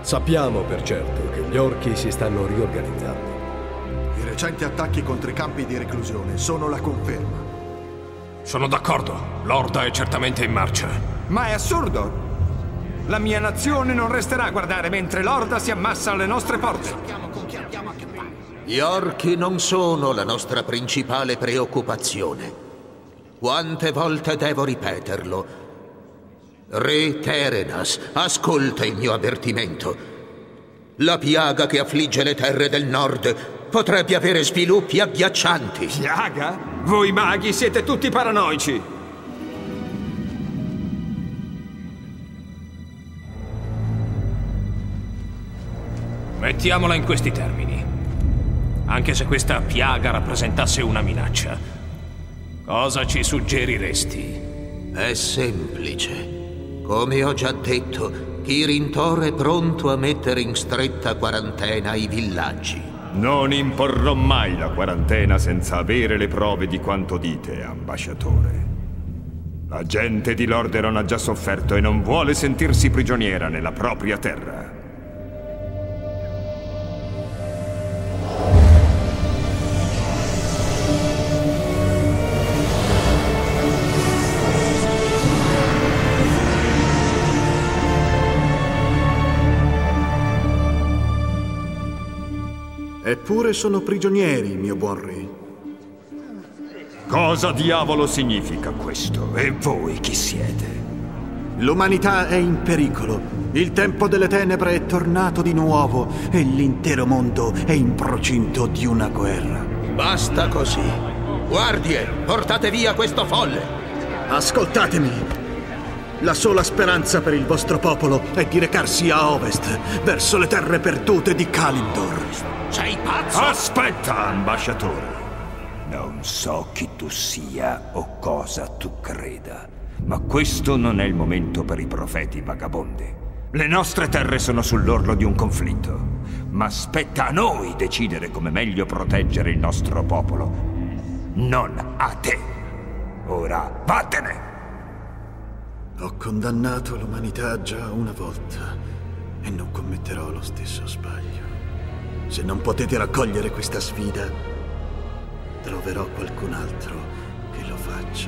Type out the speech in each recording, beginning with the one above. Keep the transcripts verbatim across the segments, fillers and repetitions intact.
Sappiamo per certo che gli orchi si stanno riorganizzando. I recenti attacchi contro i campi di reclusione sono la conferma. Sono d'accordo. L'Orda è certamente in marcia. Ma è assurdo! La mia nazione non resterà a guardare mentre l'Orda si ammassa alle nostre porte. Gli orchi non sono la nostra principale preoccupazione. Quante volte devo ripeterlo? Re Terenas, ascolta il mio avvertimento. La piaga che affligge le terre del nord potrebbe avere sviluppi agghiaccianti. Piaga? Voi maghi siete tutti paranoici! Mettiamola in questi termini. Anche se questa piaga rappresentasse una minaccia, cosa ci suggeriresti? È semplice. Come ho già detto, Kirin Tor è pronto a mettere in stretta quarantena i villaggi. Non imporrò mai la quarantena senza avere le prove di quanto dite, ambasciatore. La gente di Lordaeron ha già sofferto e non vuole sentirsi prigioniera nella propria terra. Eppure sono prigionieri, mio buon re. Cosa diavolo significa questo? E voi chi siete? L'umanità è in pericolo. Il tempo delle tenebre è tornato di nuovo e l'intero mondo è in procinto di una guerra. Basta così. Guardie, portate via questo folle! Ascoltatemi! La sola speranza per il vostro popolo è di recarsi a ovest, verso le terre perdute di Kalimdor. Sei pazzo? Aspetta, ambasciatore. Non so chi tu sia o cosa tu creda, ma questo non è il momento per i profeti vagabondi. Le nostre terre sono sull'orlo di un conflitto, ma spetta a noi decidere come meglio proteggere il nostro popolo, non a te. Ora vattene! Ho condannato l'umanità già una volta e non commetterò lo stesso sbaglio. Se non potete raccogliere questa sfida, troverò qualcun altro che lo faccia.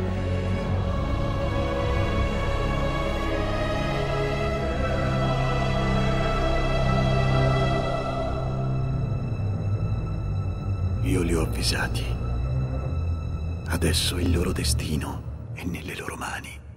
Io li ho avvisati. Adesso il loro destino è nelle loro mani.